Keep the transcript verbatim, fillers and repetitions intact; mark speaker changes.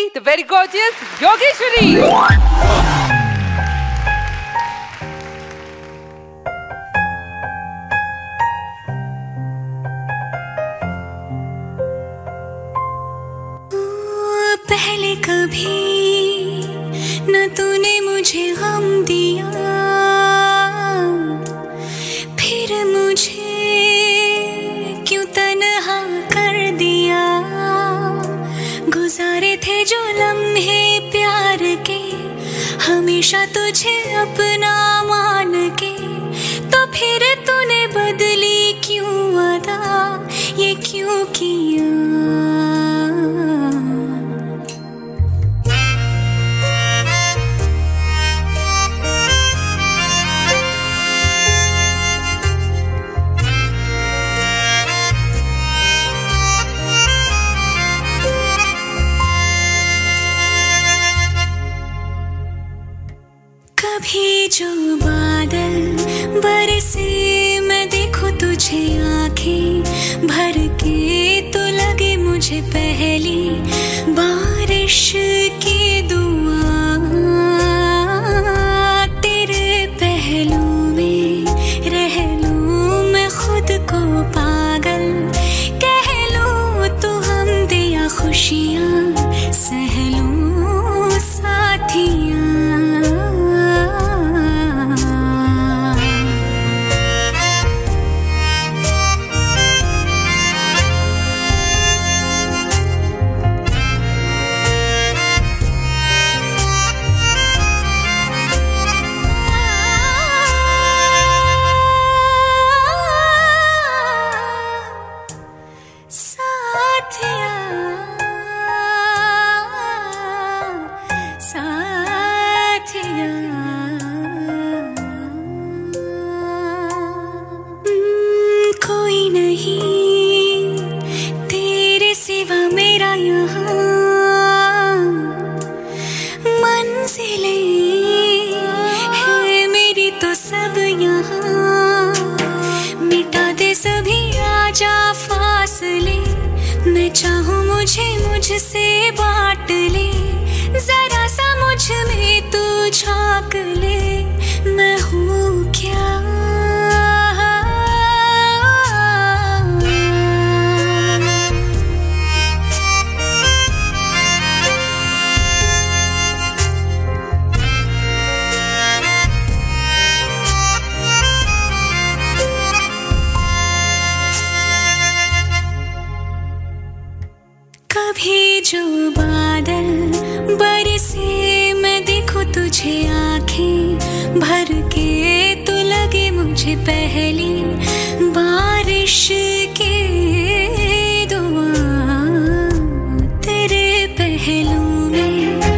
Speaker 1: beauty, the very gorgeous Yogeshwari.
Speaker 2: पहले कभी न तूने मुझे गम दिया, फिर मुझे क्यों तन्हा कर दिया। गुजारे थे जो लम्हे प्यार के, हमेशा तुझे अपना मान के, तो फिर तूने बदली क्यों अदा, ये क्यों किया। कभी जो बादल बरसे, मैं देखूं तुझे आंखें भर के, तो लगे मुझे पहली बारिश की दुआ। तेरे पहलू में रह लूं मैं खुद को पागल, कह लूं तू हम दिया खुशियां सह लूं साथियां। कोई नहीं तेरे सिवा मेरा यहाँ, मंजिलें है मेरी तो सब यहाँ। मिटा दे सभी आजा फासले, मैं चाहूँ मुझे मुझसे बांट ले। जरा सा मुझ में तू झांक ले, मैं हूँ क्या। कभी जो बादल बरसे, मैं देखूं तुझे आंखें भर के, तो लगे मुझे पहली बारिश की दुआ। तेरे पहलू में